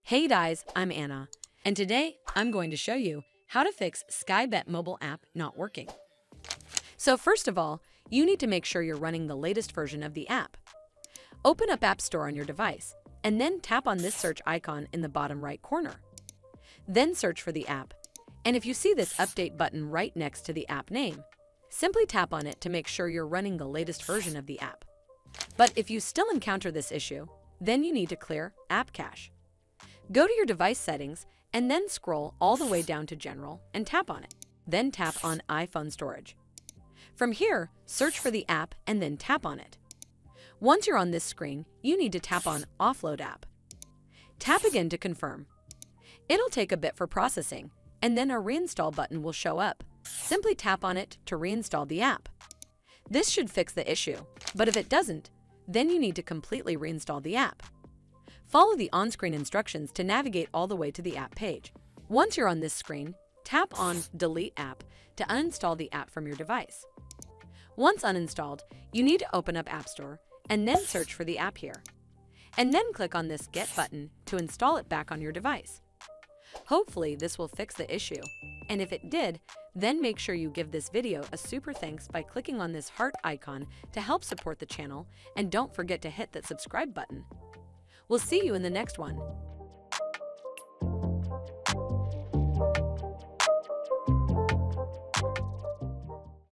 Hey guys, I'm Anna, and today I'm going to show you how to fix Sky Bet mobile app not working. So first of all, you need to make sure you're running the latest version of the app. Open up App Store on your device, and then tap on this search icon in the bottom right corner. Then search for the app, and if you see this update button right next to the app name, simply tap on it to make sure you're running the latest version of the app. But if you still encounter this issue, then you need to clear App Cache. Go to your device settings and then scroll all the way down to General and tap on it. Then tap on iPhone Storage. From here, search for the app and then tap on it. Once you're on this screen, you need to tap on Offload App. Tap again to confirm. It'll take a bit for processing, and then a reinstall button will show up. Simply tap on it to reinstall the app. This should fix the issue, but if it doesn't, then you need to completely reinstall the app. Follow the on-screen instructions to navigate all the way to the app page. Once you're on this screen, tap on Delete App to uninstall the app from your device. Once uninstalled, you need to open up App Store and then search for the app here. And then click on this Get button to install it back on your device. Hopefully this will fix the issue, and if it did, then make sure you give this video a super thanks by clicking on this heart icon to help support the channel, and don't forget to hit that subscribe button. We'll see you in the next one.